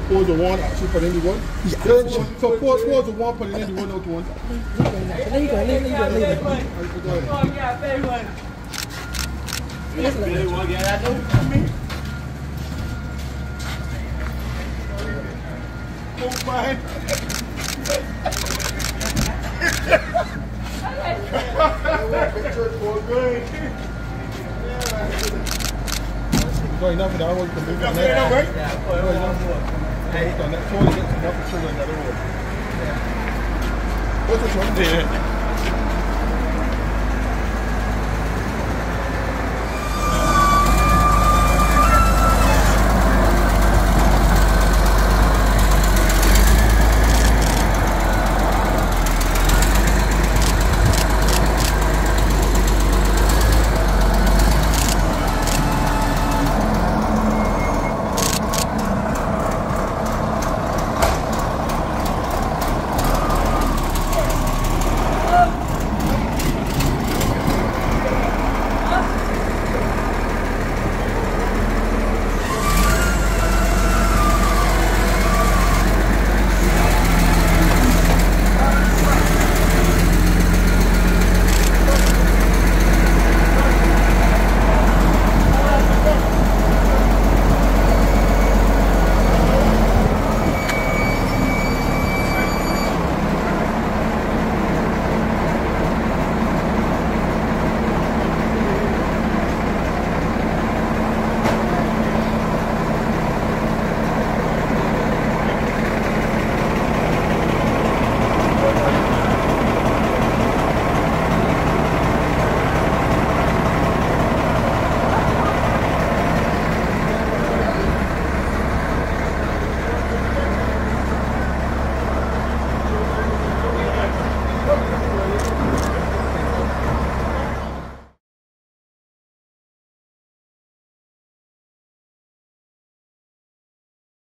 Pause the one, actually put in the one. Yeah. So pause the one, put it in the one, out the one. There you go, leave it. Enough of that one, you can move on that. That's all you get enough of sugar in that one. What's this one?